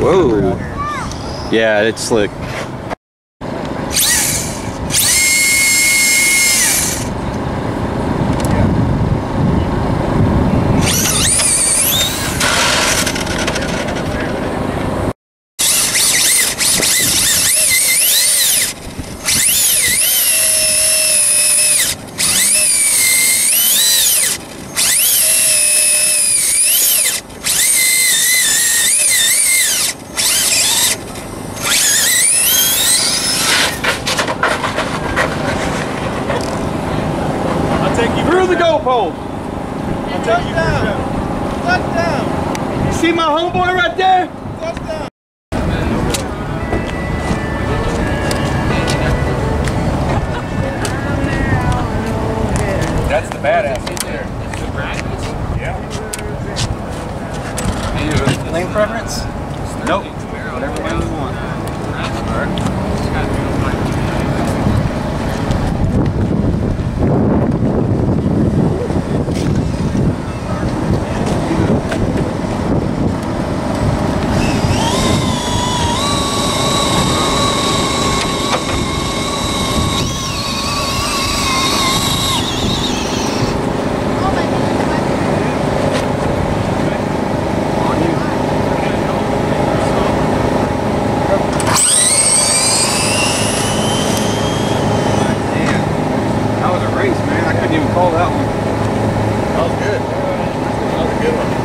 Whoa. Yeah, it's slick. Through the goalpost. Touchdown. Touchdown. You see my homeboy right there? Touchdown. That's the badass right there. Yeah. Lane preference? Nope. Whatever one you want. All right. Call that one. That was good. That was a good one.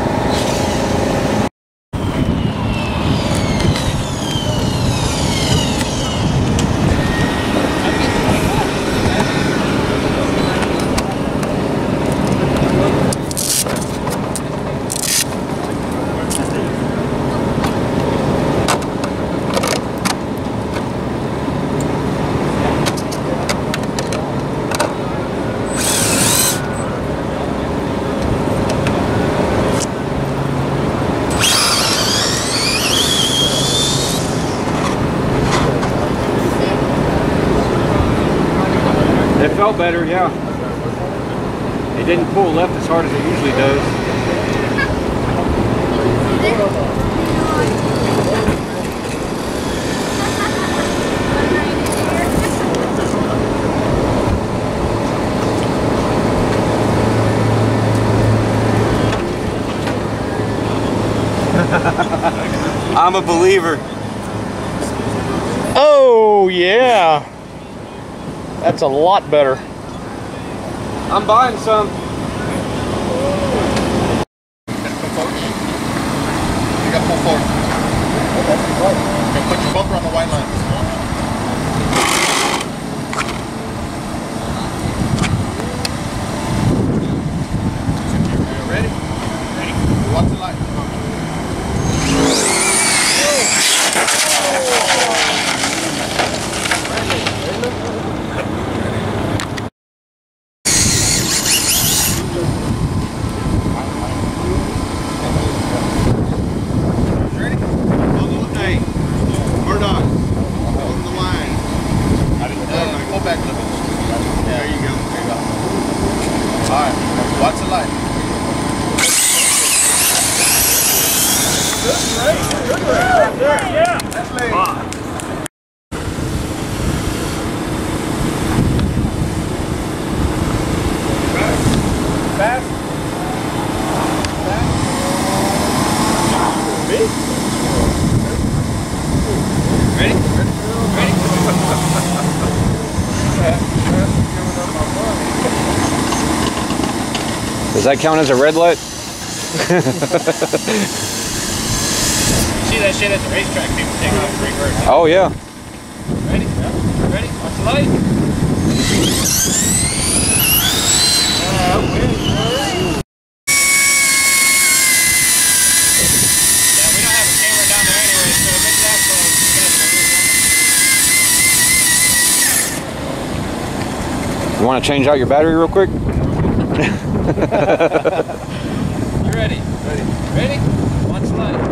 It felt better, yeah. It didn't pull left as hard as it usually does. I'm a believer. Oh, yeah. That's a lot better. I'm buying some. You got pull forward. Okay, put your bumper on the white line. Ready? Ready. Watch the light. Watch the light. Good race. Good race. Yeah. That's late. Fast. Fast. Me? Ready? Ready? Does that count as a red light? See that shit at the racetrack, people take off in reverse. Oh yeah. Ready? Yeah. Ready? Watch the light. Yeah, we don't have a camera down there anyway, so make that close. You want to change out your battery real quick? You ready? Ready. Ready? Watch the light.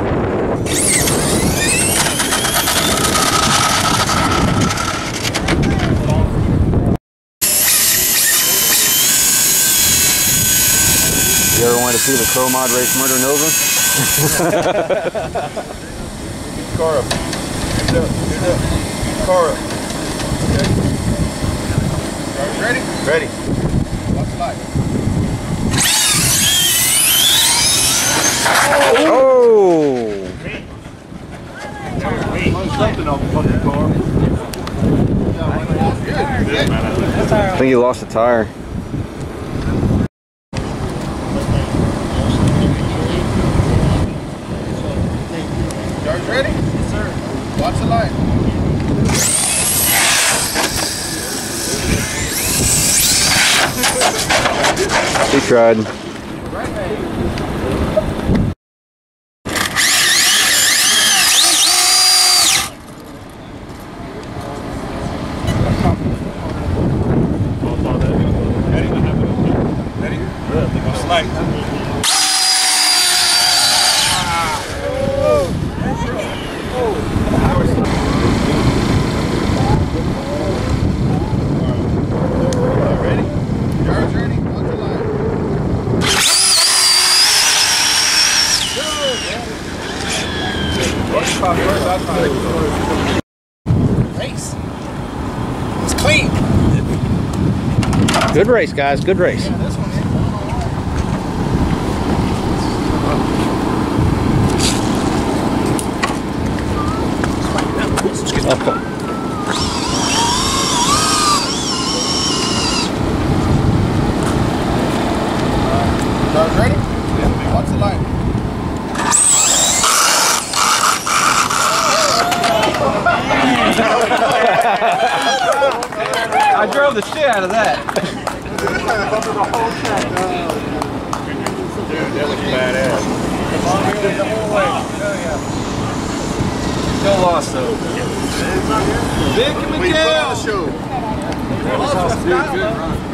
You ever wanted to see the Crow Mod race Murder Nova? car up. Get it up. Get it up. Car up. Okay. Guys ready? Ready. Watch the light. Oh! Something off the fucking car. I think he lost a tire. Guys ready? Yes, sir. Watch the light. He tried. Race. It's clean. Good race, guys. Good race. Yeah, this one Guys ready? Yeah. Watch the light. I drove the shit out of that. Dude, that looks badass. Still lost though. Big, come We put on the show. Dude, good run.